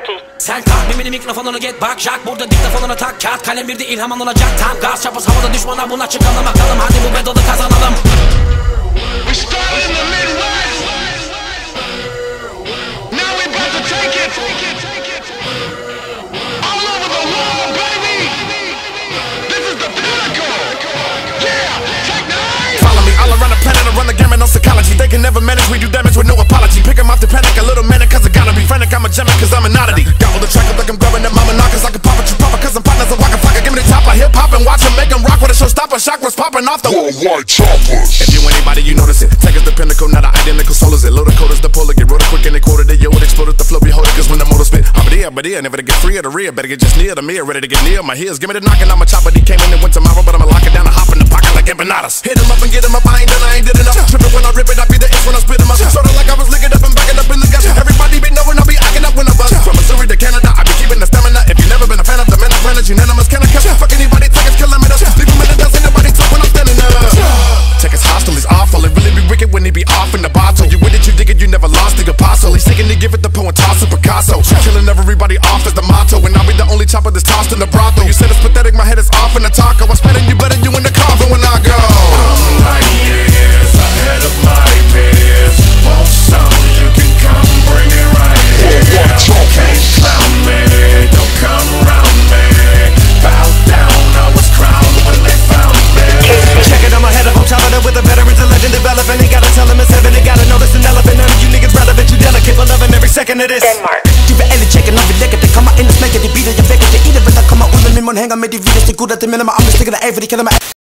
Turkey. Sen kalk mimini mikrofonunu get bak Jack burada diktafonuna tak kağıt kalem bir de ilham alınacak tam gaz çapız havada düşmana buna çıkalım bakalım hadi bu bedalı kazanalım. We started in the Midwest. Now we about to take it all over the world, baby. This is the pinnacle. Yeah, take 9. Follow me all around the planet, I run the gamut on psychology. They can never manage, we do damage with no apology. Pick 'em off the panic, a little manic, cause I gotta be frantic. I'm a gemming, cause I'm an oddity. Gobble the track up like I'm grabbing that mama knockers like a papa, you papa, cause I'm partners of Waka Flocka. Give me the top of hip hop and watch 'em make 'em rock with a showstopper. Shock was popping off the worldwide choppers. If you anybody, you notice it. Take us the pinnacle, not an identical soul is it. Load the coders, the polar, get rolled quick and they quoted it. Yo, it exploded, the flow behold it, cause when the motor spit. But yeah, never to get free of the rear. Better get just near the mirror, ready to get near my heels. Give me the knocking, I'm a chopper, he came in and went tomorrow. But I'ma lock it down and hop in the pocket like empanadas. Hit 'em up and get 'em up, I ain't done, I ain't did enough. Trippin' when I rip it, I be the itch when I spit 'em up. Sorta like I was licking up and backing up in the guts. Everybody be knowing I'll be acting up when I buzz. From Missouri to Canada, I be keeping the stamina. If you never been a fan of the men of planets, unanimous. Can I catch? Fuck anybody, take us, kilometers. Leave 'em in the dust, ain't nobody talk when I'm standing up. Check his hostile, he's awful. It really be wicked when he be off in the bottle. You with it, you dig it, you never lost the apostle. He's seeking to give it the poem, toss a Picasso. Killing everybody off is the motto. And I'll be the only chopper that's tossed in the brothel. You said it's pathetic, my head is off in the taco. I'm spending you better, you in the coffin when I go. I'm like years ahead of my peers. Want some, you can come bring it right here. Can't clown me, don't come around me. Bow down, I was crowned when they found me. Check it, I'm ahead of them, chopping up with the veterans, a legend developing. They gotta tell them it's heaven, they gotta know this an elephant. None of you niggas relevant, you delicate, but loving every second of this. Denmark. Du vil alle tjekke, når vi lægger det. Kommer ind og smækker de beater, jeg vækker det i det. Vil der kommer ud med min mund, hænger med de vildeste gutter. Det minder mig om, det stikker der af, for de kalder mig